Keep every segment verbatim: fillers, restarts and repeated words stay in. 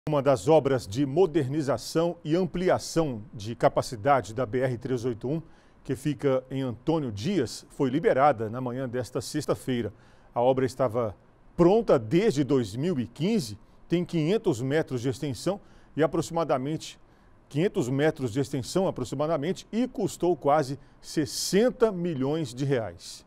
Uma das obras de modernização e ampliação de capacidade da B R trezentos e oitenta e um, que fica em Antônio Dias, foi liberada na manhã desta sexta-feira. A obra estava pronta desde dois mil e quinze, tem quinhentos metros de extensão e aproximadamente quinhentos metros de extensão aproximadamente e custou quase sessenta milhões de reais.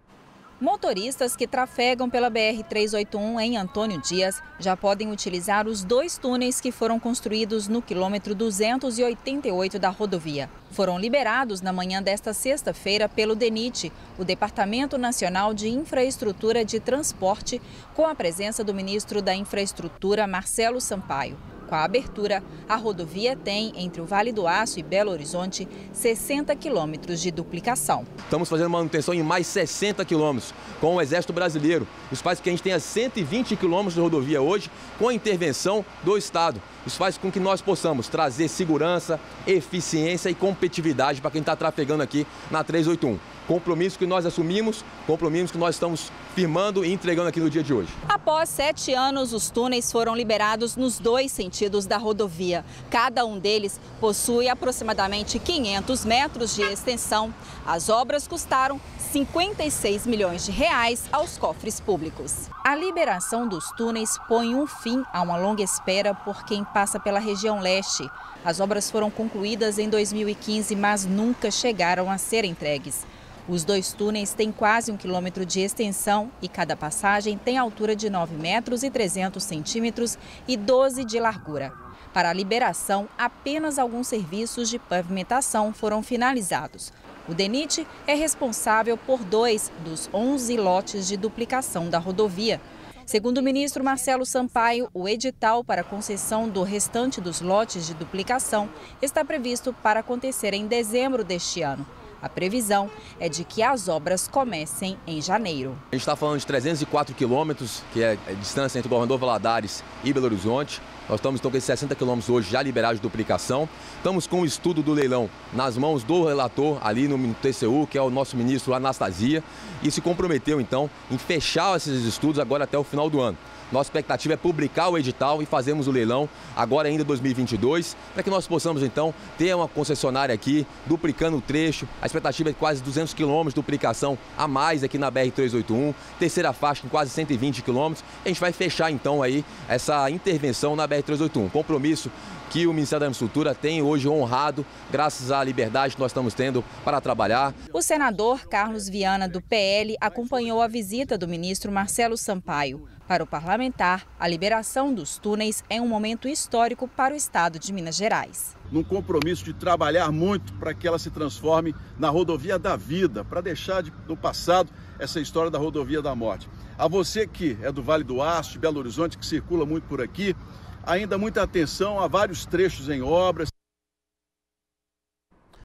Motoristas que trafegam pela B R trezentos e oitenta e um em Antônio Dias já podem utilizar os dois túneis que foram construídos no quilômetro duzentos e oitenta e oito da rodovia. Foram liberados na manhã desta sexta-feira pelo DENIT, o Departamento Nacional de Infraestrutura de Transporte, com a presença do ministro da Infraestrutura, Marcelo Sampaio. Com a abertura, a rodovia tem, entre o Vale do Aço e Belo Horizonte, sessenta quilômetros de duplicação. Estamos fazendo manutenção em mais sessenta quilômetros com o Exército Brasileiro. Isso faz com que a gente tenha cento e vinte quilômetros de rodovia hoje com a intervenção do Estado. Isso faz com que nós possamos trazer segurança, eficiência e competitividade para quem está trafegando aqui na trezentos e oitenta e um. Compromisso que nós assumimos, compromisso que nós estamos firmando e entregando aqui no dia de hoje. Após sete anos, os túneis foram liberados nos dois sentidos da rodovia. Cada um deles possui aproximadamente quinhentos metros de extensão. As obras custaram cinquenta e seis milhões de reais aos cofres públicos. A liberação dos túneis põe um fim a uma longa espera por quem passa pela região leste. As obras foram concluídas em dois mil e quinze, mas nunca chegaram a ser entregues. Os dois túneis têm quase um quilômetro de extensão e cada passagem tem altura de nove metros e trezentos centímetros e doze de largura. Para a liberação, apenas alguns serviços de pavimentação foram finalizados. O DENIT é responsável por dois dos onze lotes de duplicação da rodovia. Segundo o ministro Marcelo Sampaio, o edital para concessão do restante dos lotes de duplicação está previsto para acontecer em dezembro deste ano. A previsão é de que as obras comecem em janeiro. A gente está falando de trezentos e quatro quilômetros, que é a distância entre o Governador Valadares e Belo Horizonte. Nós estamos então, com esses sessenta quilômetros hoje já liberados de duplicação. Estamos com o estudo do leilão nas mãos do relator ali no T C U, que é o nosso ministro Anastasia, e se comprometeu então em fechar esses estudos agora até o final do ano. Nossa expectativa é publicar o edital e fazermos o leilão agora ainda em dois mil e vinte e dois, para que nós possamos então ter uma concessionária aqui duplicando o trecho. A expectativa é de quase duzentos quilômetros de duplicação a mais aqui na B R trezentos e oitenta e um, terceira faixa com quase cento e vinte quilômetros. A gente vai fechar então aí essa intervenção na B R trezentos e oitenta e um. Compromisso que o Ministério da Infraestrutura tem hoje honrado, graças à liberdade que nós estamos tendo para trabalhar. O senador Carlos Viana, do P L, acompanhou a visita do ministro Marcelo Sampaio. Para o parlamentar, a liberação dos túneis é um momento histórico para o estado de Minas Gerais. Num compromisso de trabalhar muito para que ela se transforme na rodovia da vida, para deixar de, do passado essa história da rodovia da morte. A você que é do Vale do Aço, de Belo Horizonte, que circula muito por aqui, ainda muita atenção a vários trechos em obras.